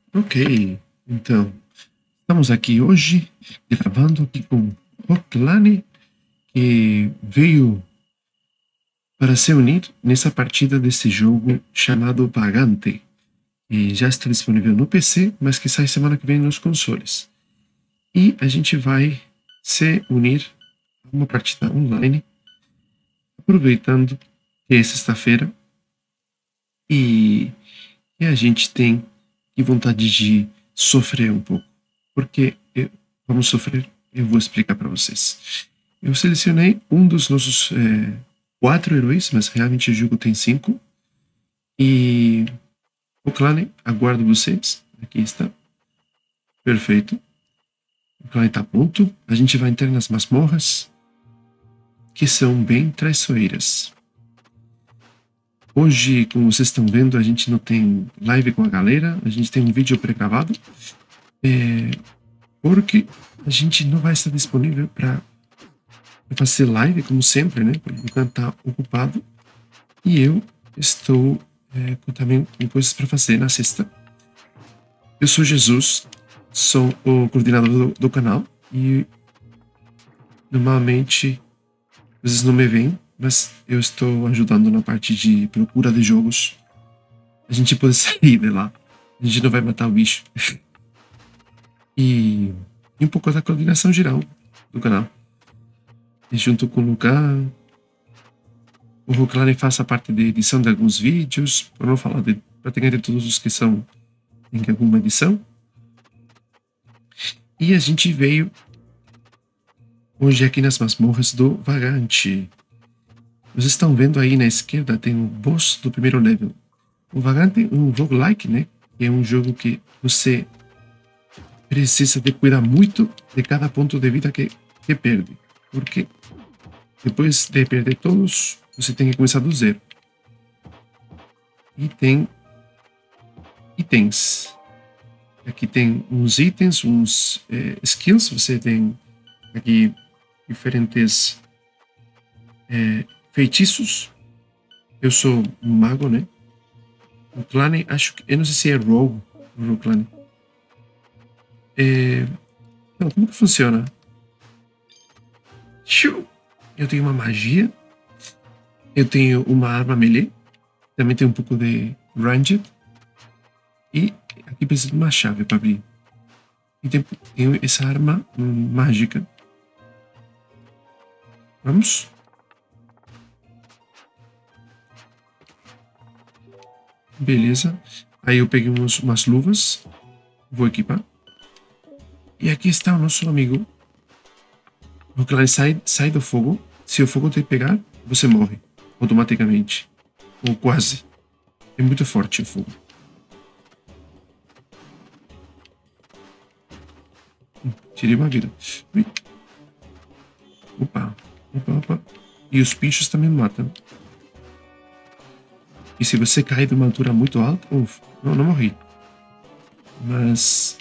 Ok, então, estamos aqui hoje gravando aqui com Roklane, que veio para se unir nessa partida desse jogo chamado Vagante, e já está disponível no PC, mas que sai semana que vem nos consoles. E a gente vai se unir a uma partida online, aproveitando que é sexta-feira e, e a gente tem vontade de sofrer um pouco. Porque vamos sofrer, eu vou explicar para vocês. Eu selecionei um dos nossos quatro heróis, mas realmente o jogo tem cinco. E o clã, aguardo vocês. Aqui está. Perfeito. O clã está pronto. A gente vai entrar nas masmorras, que são bem traiçoeiras. Hoje, como vocês estão vendo, a gente não tem live com a galera, a gente tem um vídeo pré-gravado, porque a gente não vai estar disponível para fazer live, como sempre, né? Porque o Khan está ocupado e eu estou também com coisas para fazer na sexta. Eu sou Jesus, sou o coordenador do canal e normalmente vocês não me veem, mas eu estou ajudando na parte de procura de jogos. A gente pode sair de lá, a gente não vai matar o bicho. e um pouco da coordenação geral do canal. E junto com o Lucan, o Roklane faz a parte de edição de alguns vídeos, para não falar de praticamente todos os que são em alguma edição. E a gente veio hoje aqui nas masmorras do Vagante. Vocês estão vendo aí na esquerda, tem o boss do primeiro level. O Vagante é um roguelike, né? É um jogo que você precisa de cuidar muito de cada ponto de vida que perde. Porque depois de perder todos, você tem que começar do zero. E tem itens. Aqui tem uns itens, uns skills. Você tem aqui diferentes feitiços. Eu sou um mago, né? O clã, acho que. Eu não sei se é rogue o clã. Então, como que funciona? Eu tenho uma magia. Eu tenho uma arma melee. Também tem um pouco de ranged. E aqui precisa de uma chave para abrir. E tem essa arma mágica. Vamos? Beleza. Aí eu peguei umas luvas. Vou equipar. E aqui está o nosso amigo. O clã sai do fogo. Se o fogo te pegar, você morre automaticamente. Ou quase. É muito forte o fogo. Tirei uma vida. Ui. Opa. Opa, opa. E os bichos também matam. E se você cair de uma altura muito alta... Uf, não morri. Mas...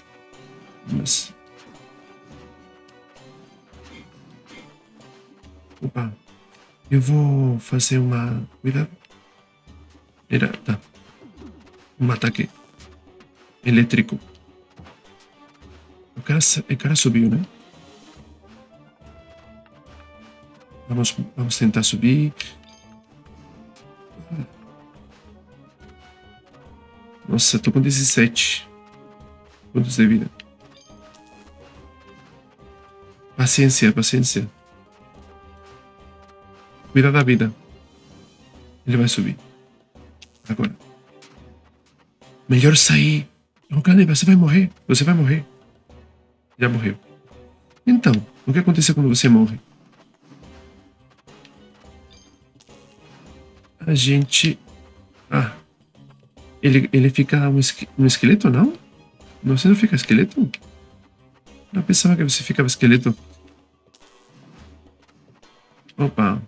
Opa. Eu vou fazer uma... Cuidado. Tá. Um ataque elétrico. O cara subiu, né? Vamos tentar subir. Nossa, eu tô com 17 pontos de vida. Paciência, paciência. Cuida da vida. Ele vai subir. Agora. Melhor sair. Rogane, você vai morrer. Você vai morrer. Já morreu. Então, o que aconteceu quando você morre? A gente... Ah. Ele fica um esqueleto, não? Você não fica esqueleto? Eu pensava que você ficava esqueleto. Opa.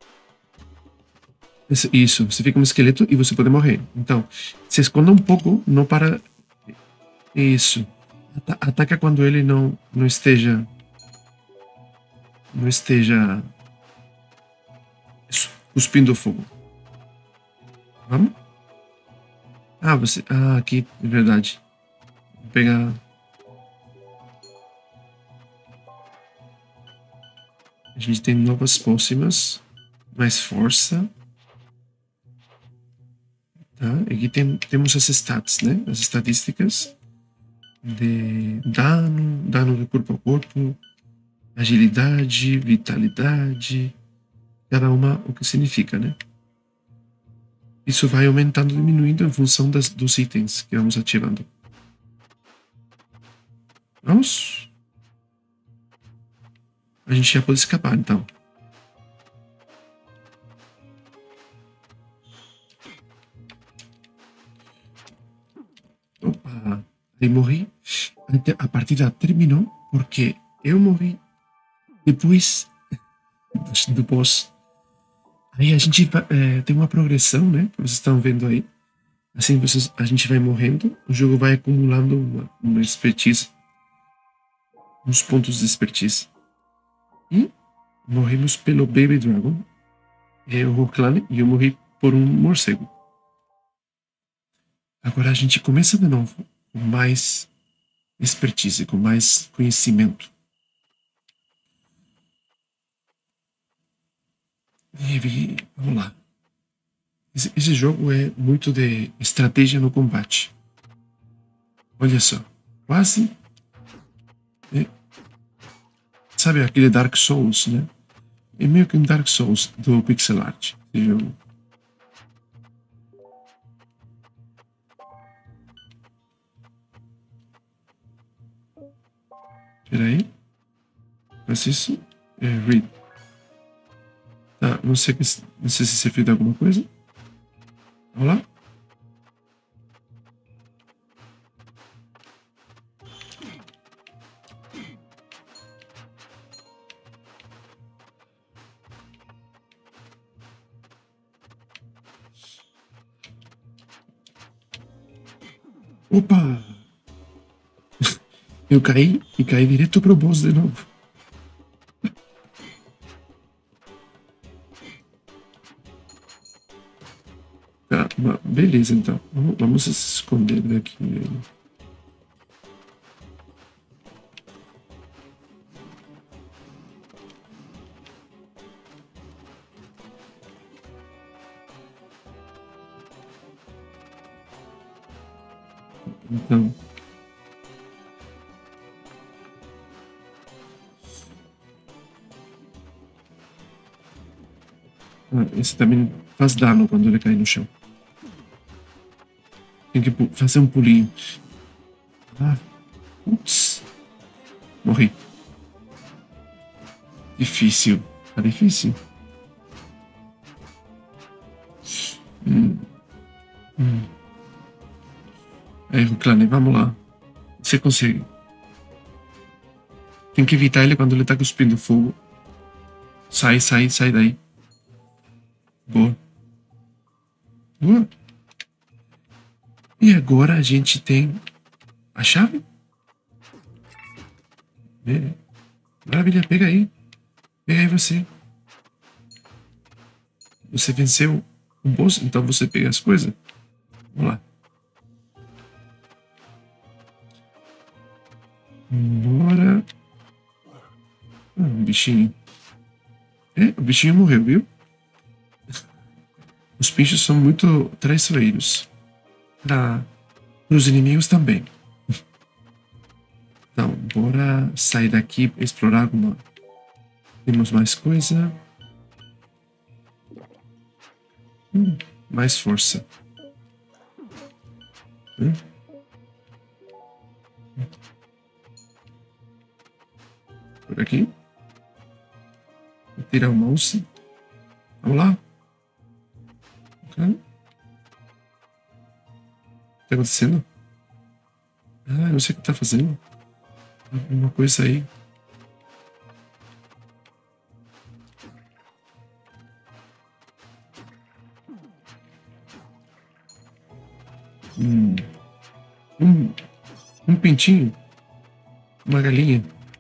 Isso, você fica um esqueleto e você pode morrer. Então, se esconda um pouco, não para. Isso. Ataca quando ele não esteja. Não esteja. Cuspindo fogo. Vamos? Ah, você. Ah, aqui, é verdade. Vou pegar. A gente tem novas pócimas. Mais força. Tá? Aqui temos as stats, né? As estatísticas de dano de corpo a corpo, agilidade, vitalidade, cada uma o que significa, né? Isso vai aumentando e diminuindo em função dos itens que vamos ativando. Vamos? A gente já pode escapar, então. Opa, aí morri. A partida terminou porque eu morri depois do boss. Aí a gente tem uma progressão, né? Que vocês estão vendo aí. Assim a gente vai morrendo, o jogo vai acumulando uma expertise. Uns pontos de expertise. E morremos pelo Baby Dragon. É o Roclane e eu morri por um morcego. Agora a gente começa de novo com mais expertise, com mais conhecimento. E vamos lá. Esse jogo é muito de estratégia no combate. Olha só. Quase. Sabe aquele Dark Souls, né? É meio que um Dark Souls do pixel art. Esse jogo. Espera aí. Mas isso é read. Tá, não sei se você fez alguma coisa. Vamos lá. Opa! Eu caí e caí direto pro boss de novo. Tá, beleza então. Vamos se esconder daqui. Então. Esse também faz dano quando ele cai no chão. Tem que fazer um pulinho. Ah, putz. Morri. Difícil. Tá difícil. Hum. Aí, Ruclane, vamos lá. Você consegue. Tem que evitar ele quando ele tá cuspindo fogo. Sai daí. Boa. Boa. E agora a gente tem a chave? Maravilha, pega aí. Pega aí você. Você venceu o boss, então você pega as coisas. Vamos lá. Bora. Um bichinho. O bichinho morreu, viu? Os pinchos são muito traiçoeiros. Para os inimigos também. Então, bora sair daqui e explorar alguma. Temos mais coisa. Mais força. Por aqui. Vou tirar o mouse. Vamos lá. Okay. O que está acontecendo? Ah, não sei o que está fazendo. Alguma coisa aí. Um pintinho. Uma galinha.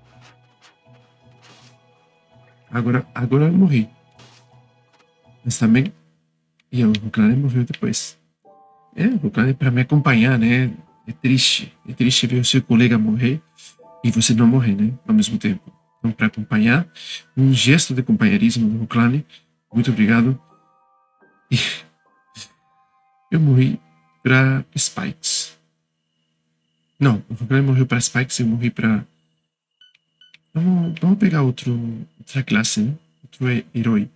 Agora eu morri. Mas também. E o Ruclane morreu depois. O Ruclane para me acompanhar, né? É triste ver o seu colega morrer e você não morrer, né? Ao mesmo tempo. Então, para acompanhar, um gesto de companheirismo do clã, muito obrigado. E eu morri para Spikes. Não, o clã morreu para Spikes e eu morri para. Vamos pegar outra classe, né? Outro herói.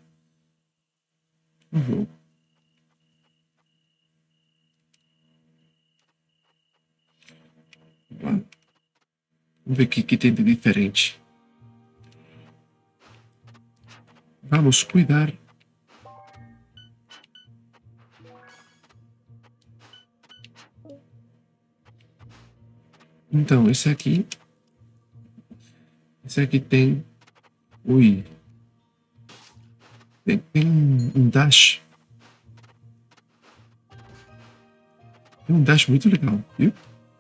Vamos lá. Vamos ver o que tem de diferente. Vamos cuidar. Então, esse aqui tem. Ui. Tem um dash. Tem um dash muito legal, viu?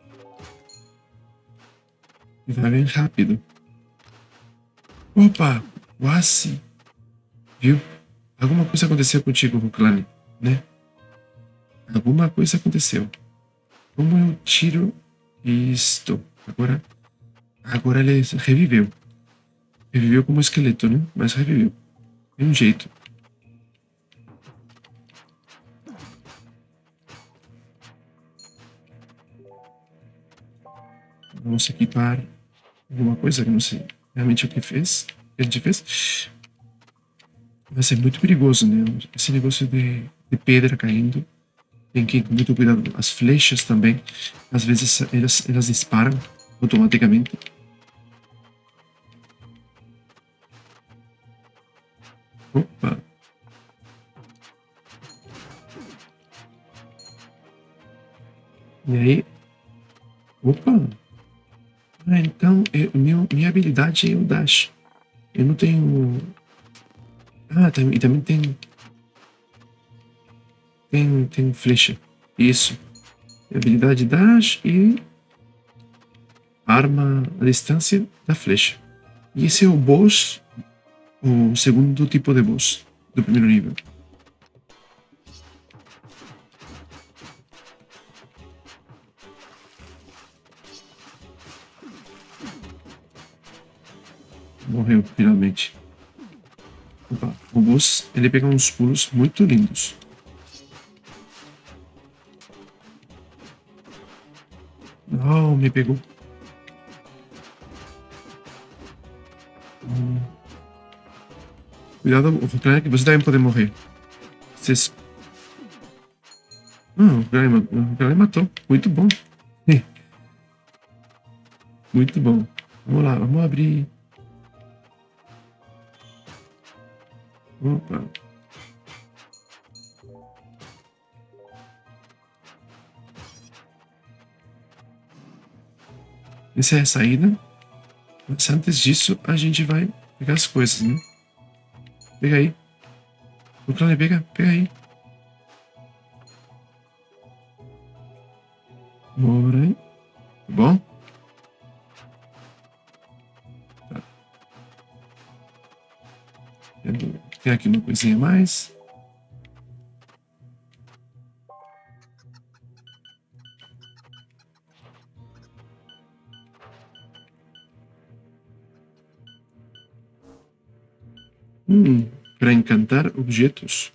E vai bem rápido. Opa! Quase! Viu? Alguma coisa aconteceu contigo, Ruklani, né? Alguma coisa aconteceu. Como eu tiro isto? Agora ele reviveu. Reviveu como esqueleto, né? Mas reviveu. Tem um jeito. Vamos equipar alguma coisa que não sei realmente o que fez. Que a gente fez. Vai ser muito perigoso, né? Esse negócio de pedra caindo. Tem que ir com muito cuidado. As flechas também. Às vezes elas disparam automaticamente. Opa! E aí? Opa! Ah, então minha habilidade é o dash. Eu não tenho. Ah, e também tem flecha. Isso. Habilidade dash e arma à distância da flecha. E esse é o boss, o segundo tipo de boss do primeiro nível. Morreu, finalmente. Opa, o boss, ele pega uns pulos muito lindos. Não, me pegou. Cuidado, o Vulcanic, você também pode morrer. Vocês... o Vulcanic matou. Muito bom. Muito bom. Vamos lá, vamos abrir. Opa. Essa é a saída. Mas antes disso, a gente vai pegar as coisas, né? Pega aí. O clã pega aí. Bora aí. Tá bom? Tá. Tem aqui uma coisinha a mais. Para encantar objetos.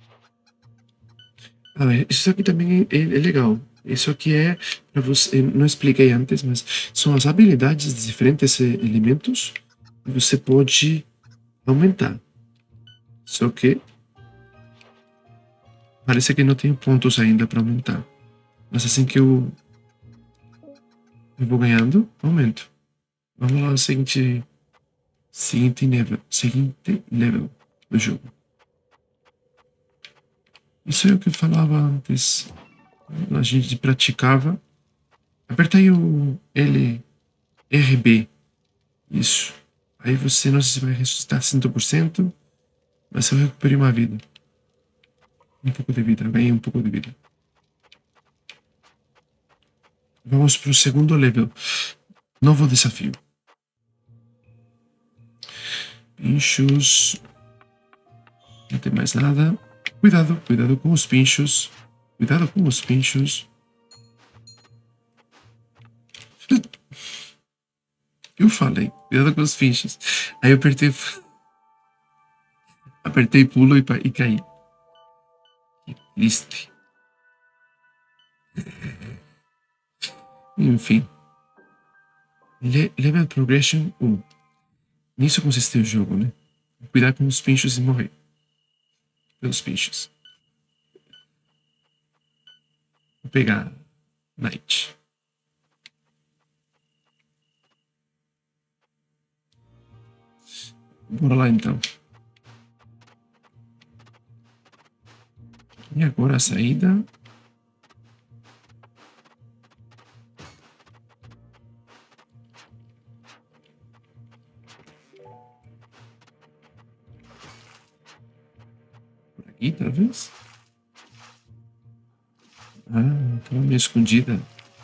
Ah, isso aqui também é legal. Isso aqui é para você. Não expliquei antes, mas são as habilidades de diferentes elementos que você pode aumentar. Só que parece que não tenho pontos ainda para aumentar. Mas assim que eu vou ganhando, aumento. Vamos lá, seguinte level do jogo. Isso é o que eu falava antes. A gente praticava. Aperta aí o LRB. Isso. Aí você não sei se vai ressuscitar 100%, mas eu recuperei uma vida. Um pouco de vida. Ganhei um pouco de vida. Vamos para o segundo level. Novo desafio. Pinchos. Não tem mais nada. Cuidado com os pinchos. Cuidado com os pinchos. Eu falei, cuidado com os pinchos. Aí eu apertei pulo e caí. Que triste. Enfim. Level Progression 1. Nisso consiste o jogo, né? Cuidar com os pinchos e morrer. Pelos pinchos. Vou pegar Knight. Bora lá então. E agora a saída. Por aqui, talvez? Ah, estava meio escondida.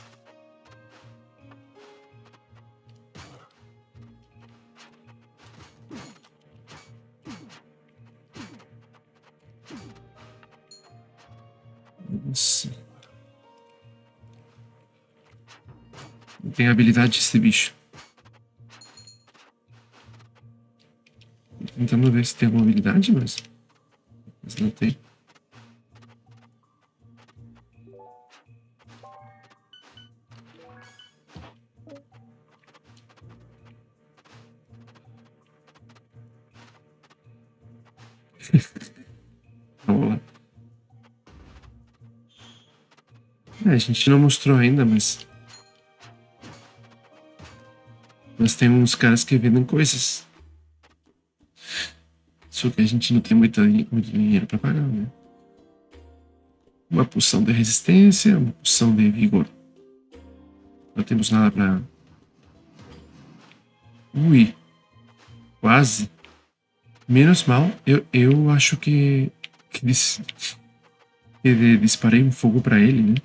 Nossa. Não tem habilidade esse bicho. Tô tentando ver se tem alguma habilidade, mas não tem. Vamos lá. A gente não mostrou ainda, mas tem uns caras que vendem coisas. Só que a gente não tem muito dinheiro para pagar, né? Uma poção de resistência, uma poção de vigor. Não temos nada para. Ui, quase. Menos mal, eu acho que disparei um fogo para ele, né?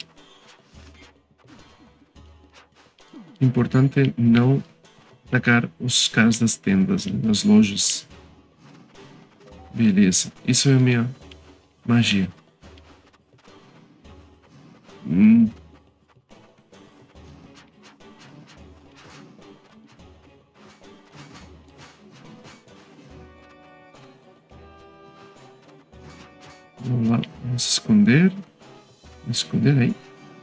Importante não atacar os caras das tendas, né? Das lojas. Beleza, isso é a minha magia. Hum, vamos lá, vamos esconder. Vamos esconder aí.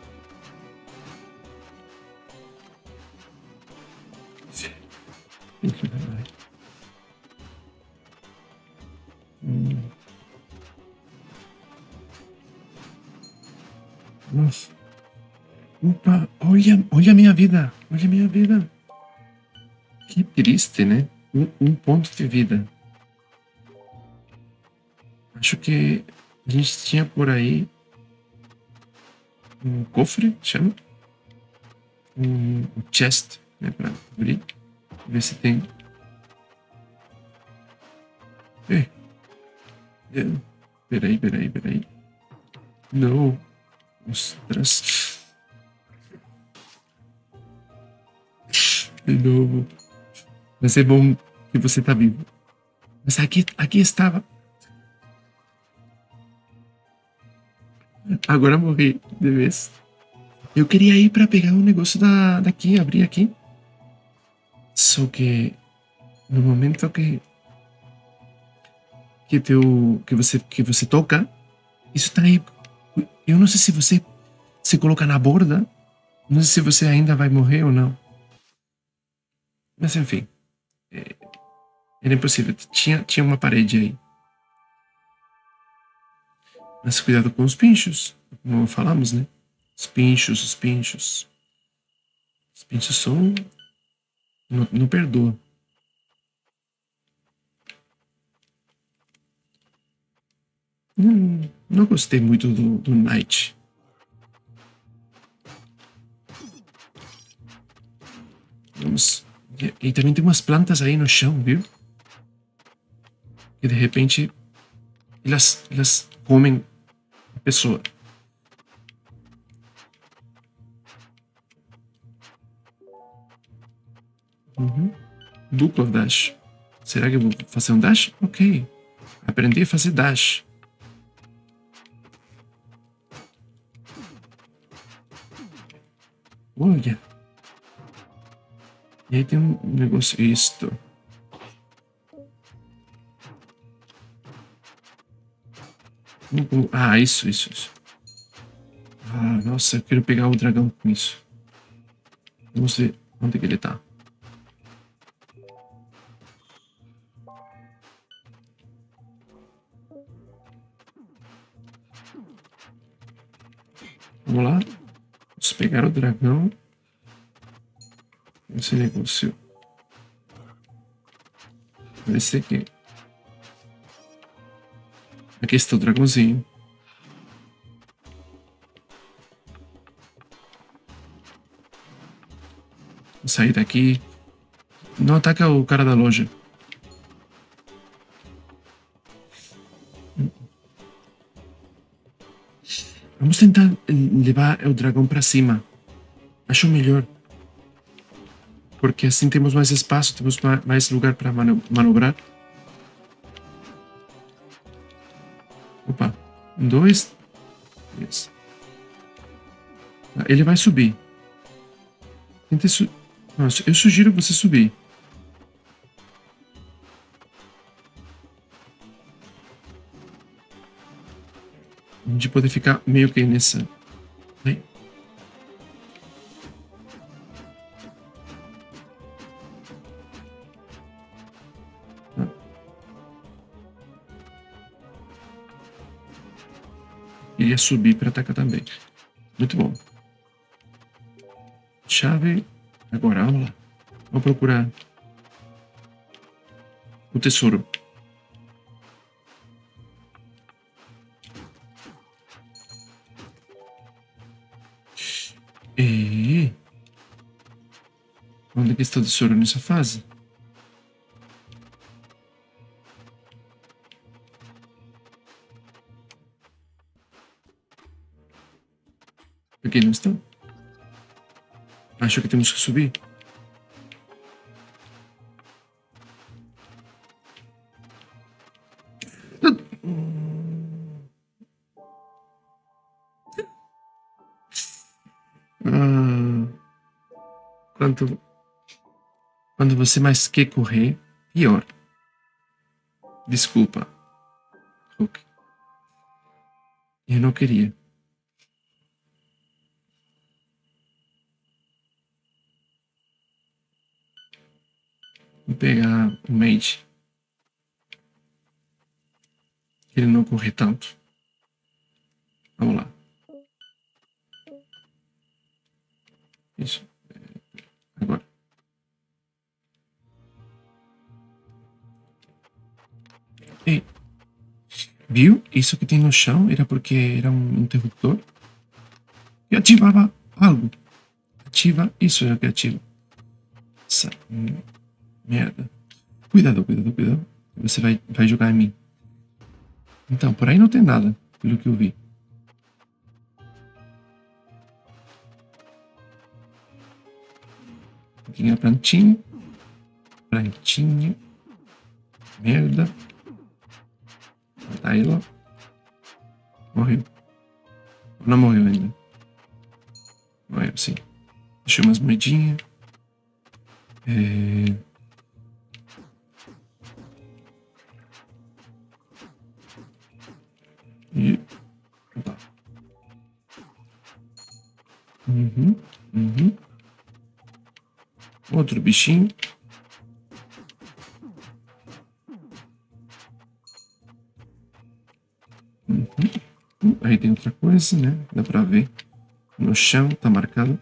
Nossa. Opa, olha a minha vida. Olha a minha vida. Que triste, né? Um ponto de vida. Acho que a gente tinha por aí um cofre, chama? Um chest, né? Pra abrir. Ver se tem. É, é. Peraí. Não. Ostras. De novo. Vai ser bom que você tá vivo. Mas aqui estava. Agora morri de vez. Eu queria ir pra pegar um negócio daqui, abrir aqui. Só que no momento que você toca, isso tá aí. Eu não sei se você se coloca na borda. Não sei se você ainda vai morrer ou não. Mas enfim, era impossível. Tinha uma parede aí. Mas cuidado com os pinchos. Como falamos, né? Os pinchos, os pinchos. Os pinchos são. Não perdoa. Não gostei muito do Knight. Vamos. E também tem umas plantas aí no chão, viu? E de repente elas comem a pessoa. Uhum. Duplo dash. Será que eu vou fazer um dash? Ok. Aprendi a fazer dash. Olha. E aí tem um negócio. Isto. Ah, isso. Ah, nossa, eu quero pegar o dragão com isso. Vamos ver onde é que ele tá. Vamos lá. Vamos pegar o dragão. Esse negócio. Esse aqui. Aqui está o dragãozinho. Vou sair daqui. Não ataca o cara da loja. Vamos tentar levar o dragão pra cima. Acho melhor. Porque assim temos mais espaço, temos mais lugar para manobrar. Opa. Um, dois, três. Ele vai subir. Tente Nossa, eu sugiro você subir. A gente pode ficar meio que nessa. Ai. Ah. Iria subir para atacar também. Muito bom. Chave. Agora, vamos lá. Vamos procurar o tesouro. E... Onde é que está o tesouro nessa fase? Aqui não está? Acho que temos que subir. Ah, quanto, quando você mais quer correr, pior. Desculpa, Hulk. Eu não queria. Vou pegar o mate. Ele não correr tanto. Vamos lá. Isso. Agora. Ei, viu? Isso que tem no chão era porque era um interruptor. E ativava algo. Ativa. Isso é o que ativa. Essa merda. Cuidado. Você vai jogar em mim. Então, por aí não tem nada, pelo que eu vi. Aqui é a plantinha. Plantinha. Merda. Matar ela. Morreu. Não morreu ainda. Morreu, sim. Deixei umas moedinhas. E. Opa. Uhum. Outro bichinho. Aí tem outra coisa, né? Dá pra ver. No chão, tá marcado.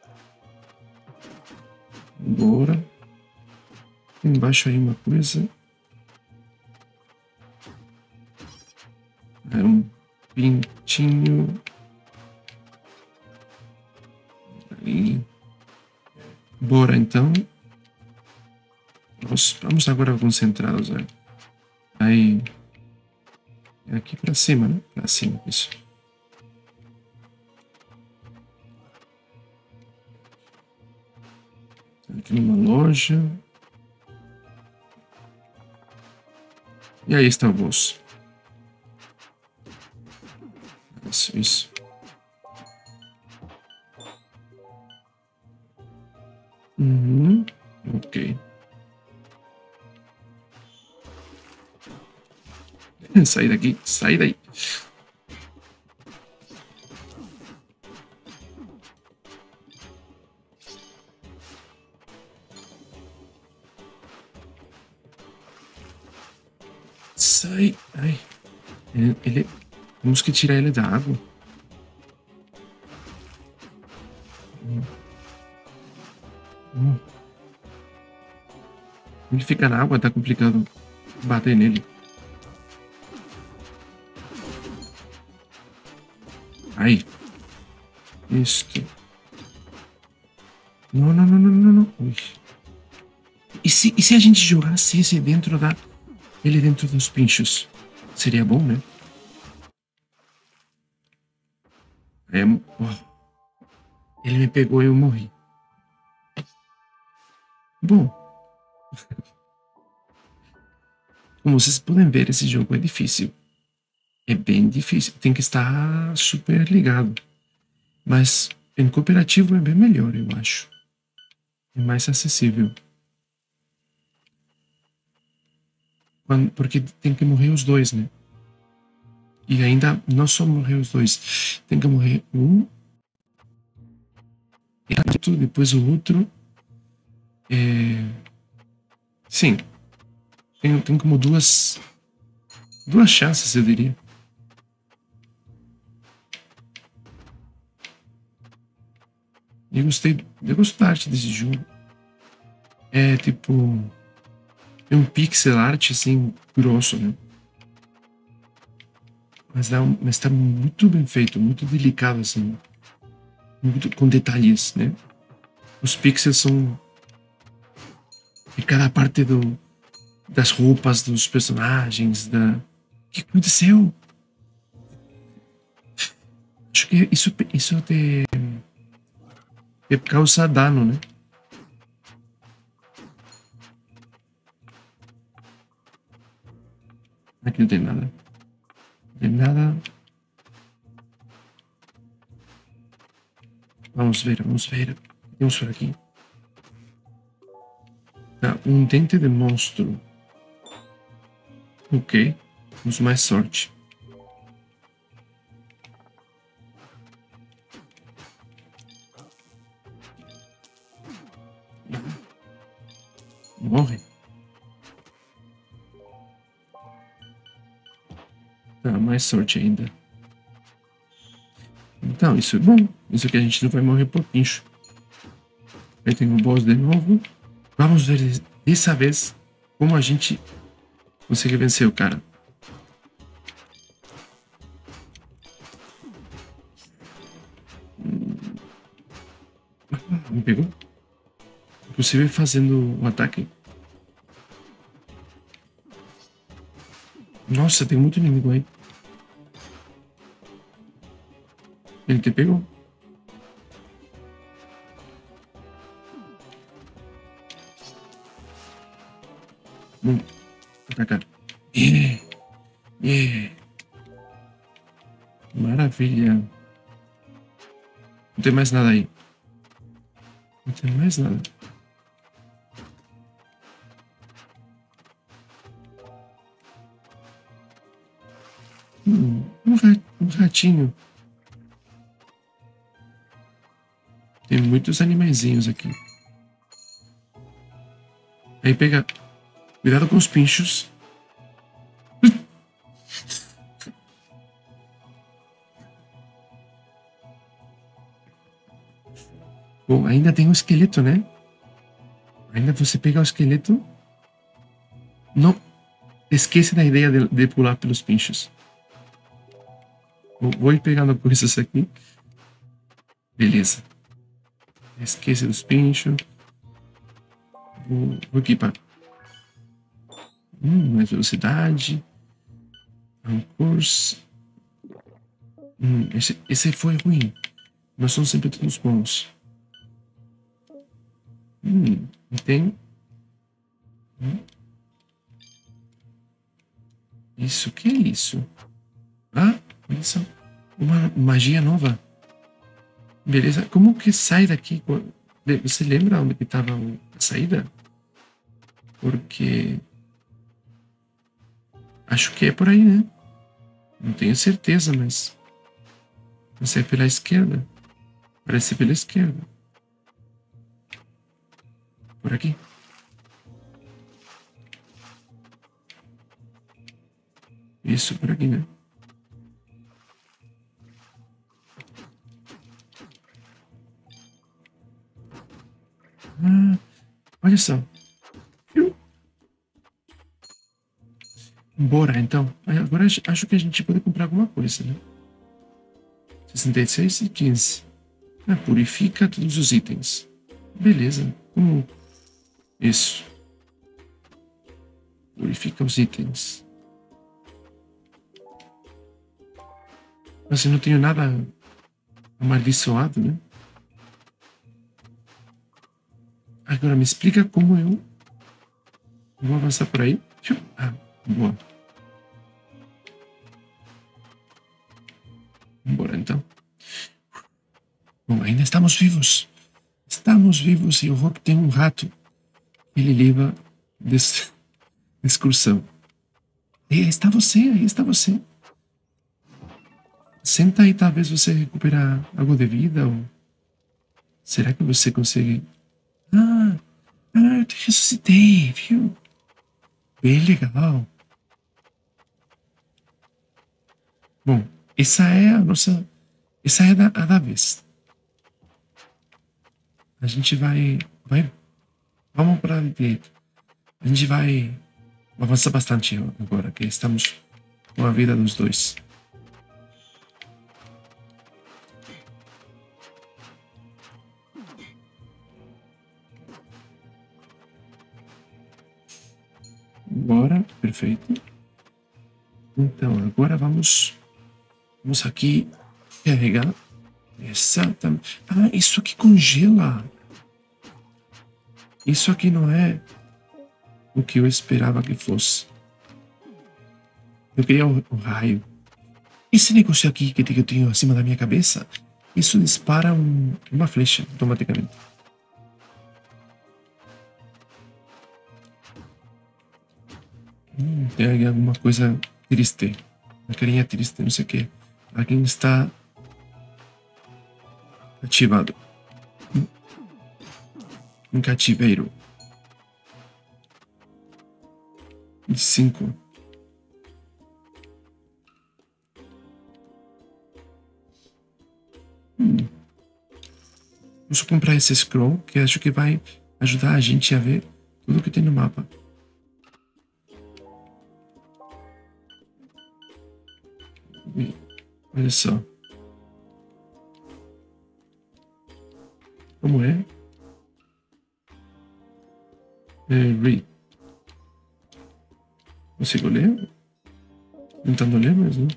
Bora. Embaixo aí uma coisa. É um pintinho. Ali. Bora então. Nós vamos agora concentrados. Né? Aí. Aqui pra cima, né? Pra cima, isso. Aqui numa loja. E aí está o bolso. Isso. Uhum. Ok. Sai daqui, sai daí. Sai. Ai. Temos que tirar ele da água. Ele fica na água, tá complicado bater nele. Ai. Isto. Não, não, não, não, não, não. Ui. E se a gente jogasse esse dentro da... Ele dentro dos pinchos? Seria bom, né? É... Oh. Ele me pegou e eu morri. Bom. Como vocês podem ver, esse jogo é difícil. É bem difícil. Tem que estar super ligado. Mas em cooperativo é bem melhor, eu acho. É mais acessível. Porque tem que morrer os dois, né? E ainda não só morrer os dois. Tem que morrer um. Depois o outro. Sim. Tem como duas chances, eu diria. Eu gosto da arte desse jogo. É tipo... É um pixel art, assim, grosso, né? Mas tá muito bem feito, muito delicado, assim. Muito, com detalhes, né? Os pixels são... de cada parte das roupas dos personagens, da... O que aconteceu? Acho que isso te causa dano, né? Aqui não tem nada. Não tem nada. Vamos ver, vamos ver. Temos por aqui. Tá, um dente de monstro. Ok. Temos mais sorte. Morre. Tá, mais sorte ainda. Então, isso é bom. Isso aqui a gente não vai morrer por pincho. Aí tem o boss de novo. Vamos ver dessa vez como a gente consegue vencer o cara. Me pegou? Inclusive fazendo um ataque. Nossa, tem muito inimigo aí. Ele te pegou. Atacar. Yeah. Yeah. Maravilha. Não tem mais nada aí. Não tem mais nada. Um ratinho. Tem muitos animaizinhos aqui. Aí pega. Cuidado com os pinchos. Bom, ainda tem o esqueleto, né? Ainda você pegar o esqueleto. Não esqueça da ideia de pular pelos pinchos. Vou ir pegando coisas aqui. Beleza. Esqueça dos pinchos. Vou equipar. Mais velocidade. Rancors. Esse foi ruim. Nós somos sempre todos bons. Tem. Isso, o que é isso? Ah, olha só. Uma magia nova. Beleza. Como que sai daqui? Você lembra onde que estava a saída? Porque acho que é por aí, né? Não tenho certeza, mas não sei, pela esquerda. Parece pela esquerda. Por aqui. Isso, por aqui, né? Ah, olha só. Bora, então. Agora acho que a gente pode comprar alguma coisa, né? 66 e 15. Ah, purifica todos os itens. Beleza. Isso. Purifica os itens. Mas eu não tenho nada amaldiçoado, né? Agora me explica como eu vou avançar por aí. Ah, boa. Bora então. Bom, ainda estamos vivos. Estamos vivos e o Rock tem um rato. Ele leva excursão. E aí está você, aí está você. Senta aí, talvez você recuperar algo de vida ou será que você consegue? Ah, eu te ressuscitei, viu? Bem legal. Bom, essa é a nossa, essa é a da vez. A gente vamos para a direita. A gente vai avançar bastante agora, que estamos com a vida dos dois. Bora, perfeito. Então, agora vamos aqui carregar. Exatamente. Ah, isso aqui congela. Isso aqui não é o que eu esperava que fosse. Eu queria o raio. Esse negócio aqui que eu tenho acima da minha cabeça, isso dispara uma flecha automaticamente. Tem alguma coisa triste. Uma carinha triste, não sei o que. Alguém está ativado. Um cativeiro. 5. Vamos comprar esse scroll, que acho que vai ajudar a gente a ver tudo que tem no mapa. Olha só. Como é? Read. Consigo ler? Tentando ler, mas não.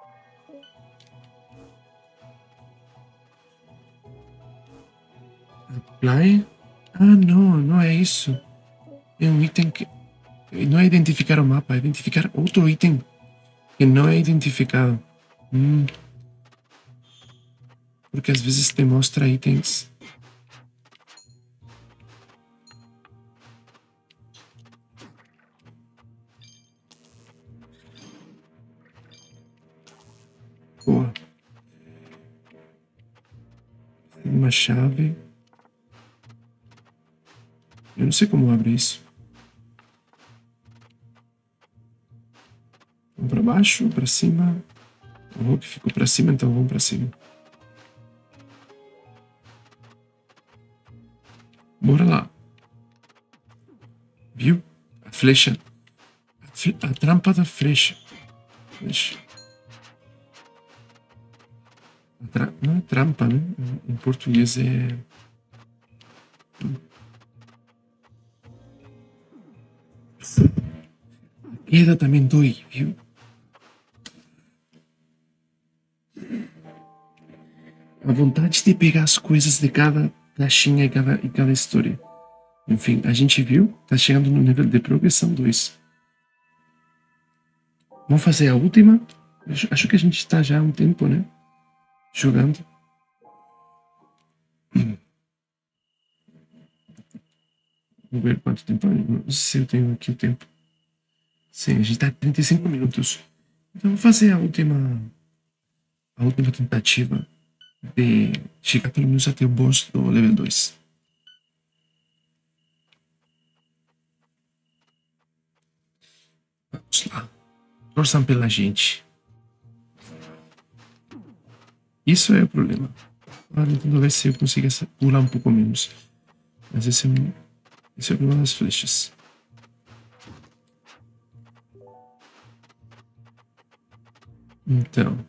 Apply? Ah, não é isso. É um item que não é identificar o mapa, é identificar outro item que não é identificado. Porque às vezes te mostra itens. Boa. Uma chave. Eu não sei como abre isso. Vamos pra baixo, pra cima. O Hulk ficou pra cima, então vamos pra cima. Bora lá. Viu? A flecha. A trampa da flecha. Não é trampa, né? Em português é. A queda também dói, viu? A vontade de pegar as coisas de cada caixinha e cada história. Enfim, a gente viu, tá chegando no nível de progressão 2. Vamos fazer a última. Acho que a gente está já há um tempo, né? Jogando. Vamos ver quanto tempo. Não sei se eu tenho aqui o tempo. Sim, a gente tá 35 minutos. Então vou fazer a última tentativa de chegar pelo menos até o boss do level 2. Vamos lá. Torçam pela gente. Isso é o problema. Agora tentando ver se eu consigo pular um pouco menos. Mas esse é o problema das flechas. Então.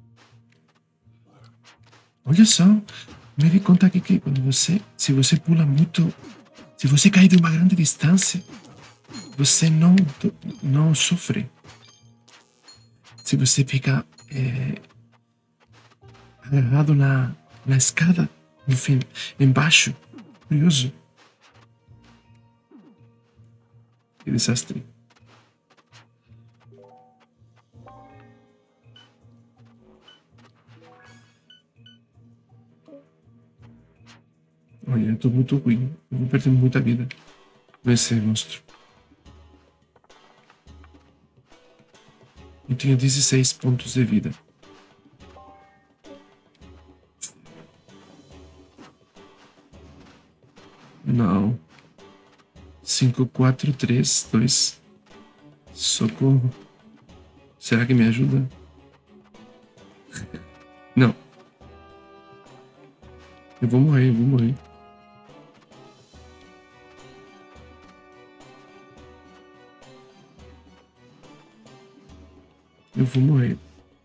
Olha só. Me di conta aqui que quando se você pula muito, se você cai de uma grande distância, você não sofre. Se você fica agarrado na escada, no fim, embaixo. Curioso. Que desastre. Olha, eu tô muito ruim. Eu vou perder muita vida nesse monstro. Eu tinha 16 pontos de vida. Não. 5, 4, 3, 2. Socorro. Será que me ajuda? Não. Eu vou morrer, eu vou morrer. Eu vou morrer.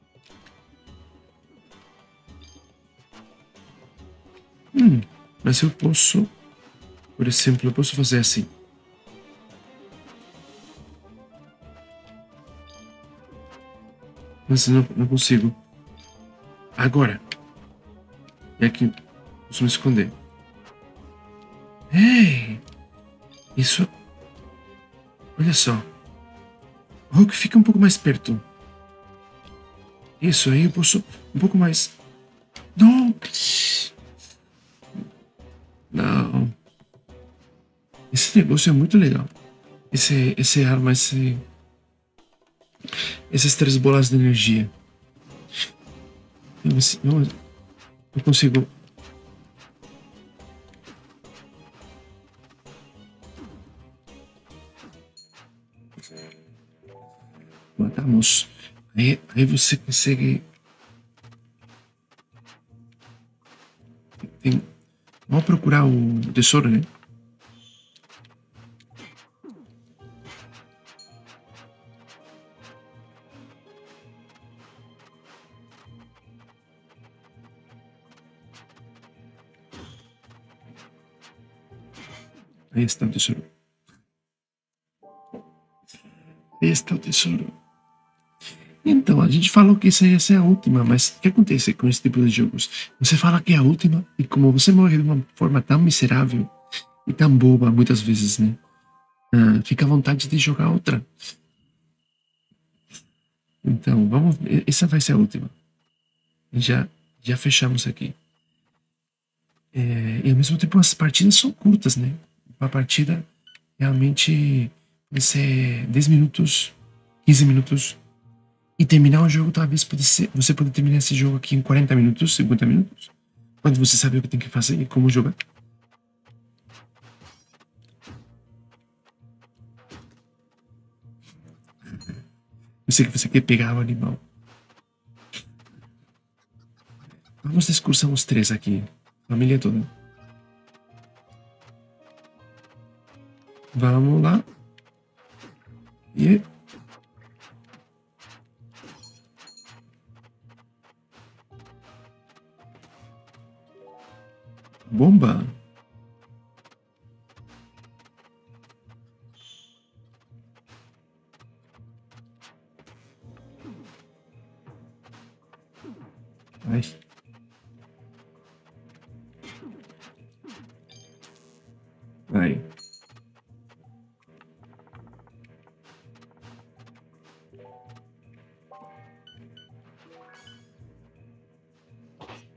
Mas eu posso... Por exemplo, eu posso fazer assim. Mas não consigo. Agora. E aqui. Posso me esconder. Ei! Isso... Olha só. Hulk, fica um pouco mais perto. Isso aí eu posso... Um pouco mais... Não! Não. Esse negócio é muito legal. Esse arma, essas 3 bolas de energia. Eu consigo. Matamos. Aí você consegue. Vamos procurar o tesouro, né? Aí está o tesouro. Aí está o tesouro. Então, a gente falou que essa ia ser a última, mas o que acontece com esse tipo de jogos? Você fala que é a última, e como você morre de uma forma tão miserável e tão boba, muitas vezes, né? Fica à vontade de jogar outra. Então, vamos. Essa vai ser a última. Já fechamos aqui. E ao mesmo tempo as partidas são curtas, né? Uma partida realmente vai ser 10 minutos, 15 minutos. E terminar o jogo talvez pode ser. Você pode terminar esse jogo aqui em 40 minutos, 50 minutos. Quando você sabe o que tem que fazer e como jogar. Eu sei que você quer pegar o animal. Vamos de excursão os 3 aqui. Família toda. Vamos lá. E... Bomba. Ai. Ai.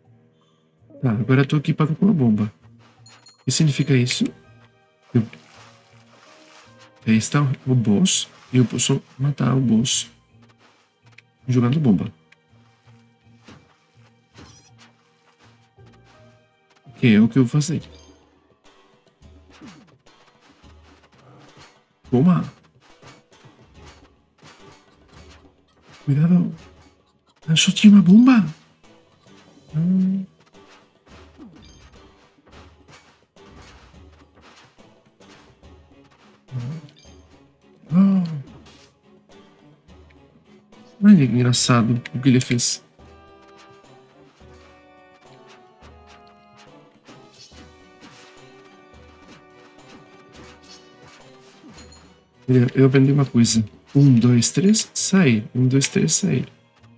Tá, agora eu tô equipado com a bomba. O que significa isso? Aí está o boss. E eu posso matar o boss jogando bomba. Que é o que eu vou fazer. Toma! Cuidado! Eu só tinha uma bomba! Hum. Oh. Olha que engraçado o que ele fez. Eu aprendi uma coisa. 1, 2, 3, sai. 1, 2, 3, sai.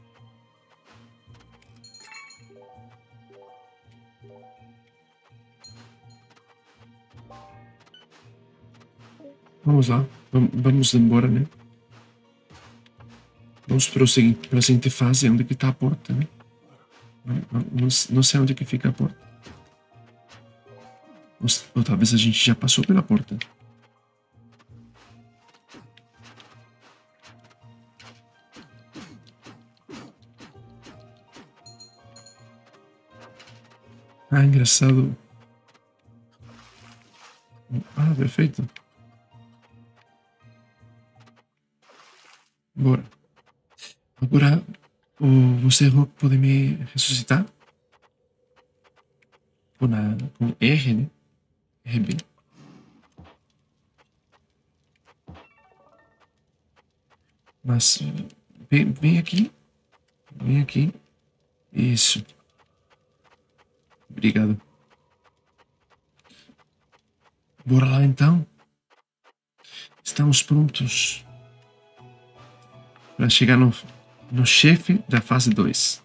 Vamos lá. Vamos embora, né? Vamos prosseguir para a seguinte fase, onde que tá a porta, né? Não sei onde que fica a porta. Ou talvez a gente já passou pela porta. Ah, engraçado. Ah, perfeito. Bora. Agora, você pode me ressuscitar? Com R, né? RB. Mas vem aqui. Vem aqui. Isso. Obrigado. Bora lá então. Estamos prontos para chegar no chefe da fase 2.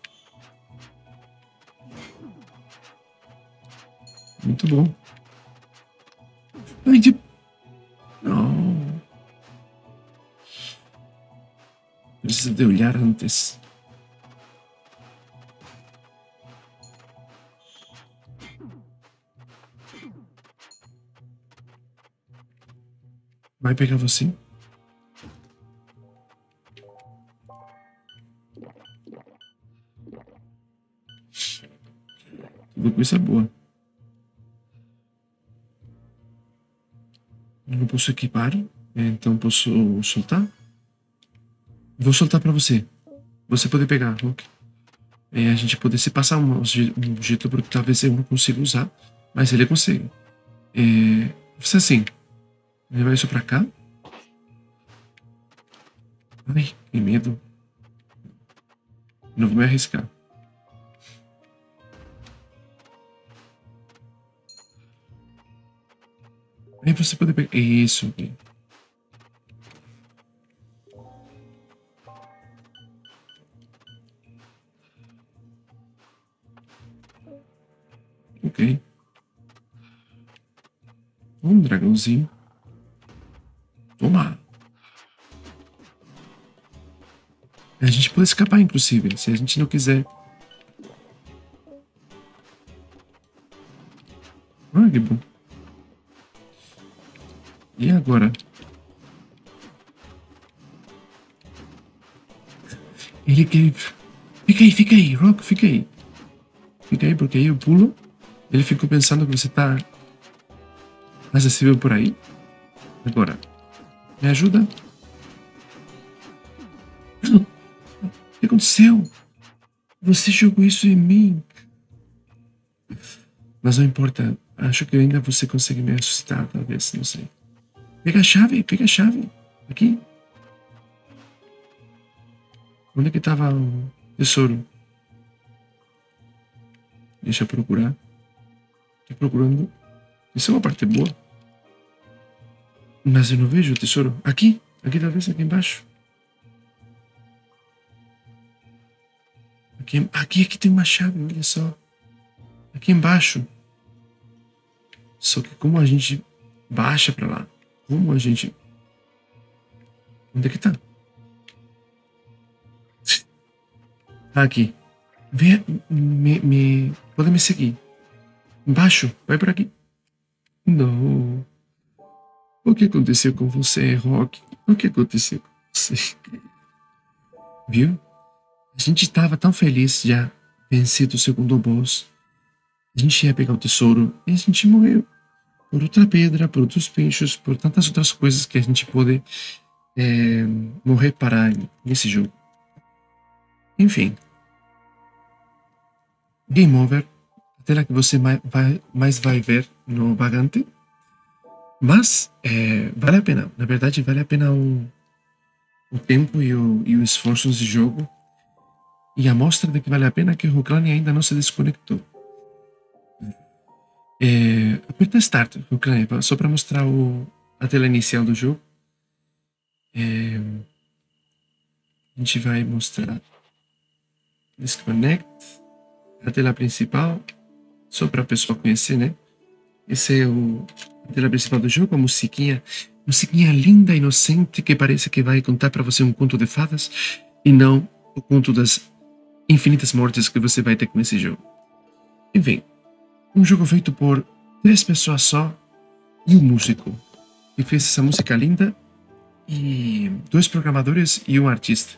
Muito bom. Ai, não. Precisa de olhar antes. Vai pegar você. Tudo coisa boa. Não posso equipar, então posso soltar. Vou soltar para você. Você pode pegar, Hulk. A gente pode se passar um jeito porque talvez eu não consiga usar, mas ele consegue. Você assim, levar isso pra cá. Ai, que medo. Não vou me arriscar. Aí você pode pegar. Isso aqui. Ok. Um dragãozinho. Toma! A gente pode escapar, inclusive, se a gente não quiser. Ah, que bom. E agora? Ele quer. Fica aí, Rock, fica aí. Fica aí, porque aí eu pulo. Ele ficou pensando que você tá acessível por aí. Agora, me ajuda? O que aconteceu? Você jogou isso em mim. Mas não importa. Acho que ainda você consegue me ressuscitar, talvez, não sei. Pega a chave, pega a chave. Aqui. Onde é que tava o tesouro? Deixa eu procurar. Tô procurando. Isso é uma parte boa. Mas eu não vejo o tesouro. Aqui. Aqui talvez, aqui embaixo. Aqui tem uma chave, olha só. Aqui embaixo. Só que como a gente baixa pra lá? Como a gente... Onde é que tá? Aqui. Vem, pode me seguir. Embaixo, vai por aqui. Não. O que aconteceu com você, Rock? O que aconteceu com você? Viu? A gente estava tão feliz já vencido o segundo boss. A gente ia pegar o tesouro e a gente morreu. Por outra pedra, por outros peixes, por tantas outras coisas que a gente pode é, morrer para nesse jogo. Enfim, game over. A tela que você mais vai ver no Vagante. Mas vale a pena. Na verdade, vale a pena o tempo e o esforço de jogo. E a mostra de que vale a pena é que o Roklani ainda não se desconectou. Aperta Start, Roklani, só para mostrar a tela inicial do jogo. A gente vai mostrar Disconnect, a tela principal, só para a pessoa conhecer, né? Esse é a tela principal do jogo, a musiquinha linda, inocente, que parece que vai contar para você um conto de fadas e não o conto das infinitas mortes que você vai ter com esse jogo. Enfim, um jogo feito por 3 pessoas só e um músico que fez essa música linda, e 2 programadores e um artista.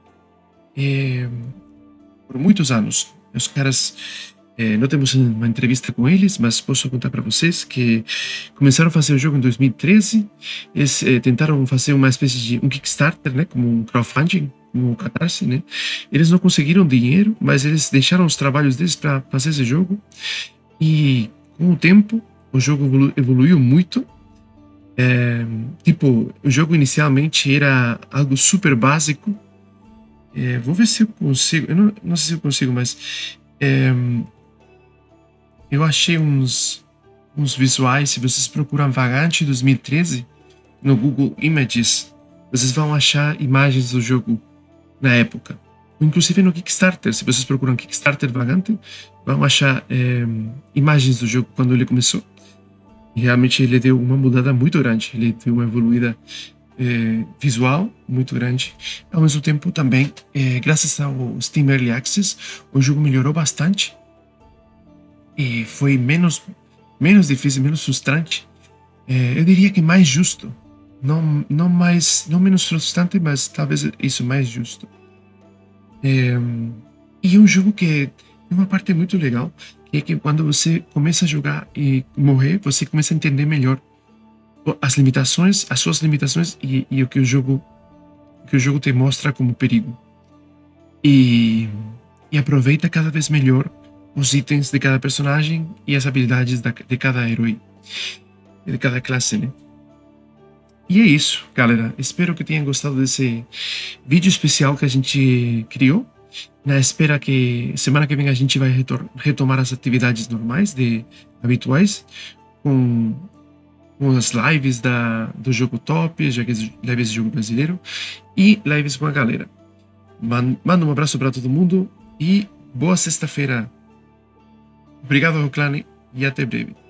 Por muitos anos, os caras, não temos uma entrevista com eles, mas posso contar para vocês que começaram a fazer o jogo em 2013. Eles tentaram fazer uma espécie de um Kickstarter, né, como um crowdfunding, como o Catarse, né. Eles não conseguiram dinheiro, mas eles deixaram os trabalhos deles para fazer esse jogo. E com o tempo, o jogo evoluiu muito. Tipo, o jogo inicialmente era algo super básico. Vou ver se eu consigo. Eu não sei se eu consigo, mas eu achei uns visuais. Se vocês procuram Vagante 2013 no Google Images, vocês vão achar imagens do jogo na época. Inclusive no Kickstarter, se vocês procuram Kickstarter Vagante, vão achar imagens do jogo quando ele começou. E realmente ele deu uma mudada muito grande. Ele deu uma evoluída visual muito grande. Ao mesmo tempo também, graças ao Steam Early Access, o jogo melhorou bastante e foi menos difícil, menos frustrante. Eu diria que mais justo, não menos frustrante, mas talvez isso mais justo. E é um jogo que tem uma parte muito legal, que é que quando você começa a jogar e morrer, você começa a entender melhor as limitações, as suas limitações e o que o jogo te mostra como perigo. E aproveita cada vez melhor os itens de cada personagem e as habilidades de cada herói, de cada classe, né? E é isso, galera. Espero que tenham gostado desse vídeo especial que a gente criou. Na espera que semana que vem a gente vai retomar as atividades normais, habituais, com as lives do jogo top, lives de jogo brasileiro e lives com a galera. Manda um abraço para todo mundo e boa sexta-feira. Obrigado, Roklani, e até breve.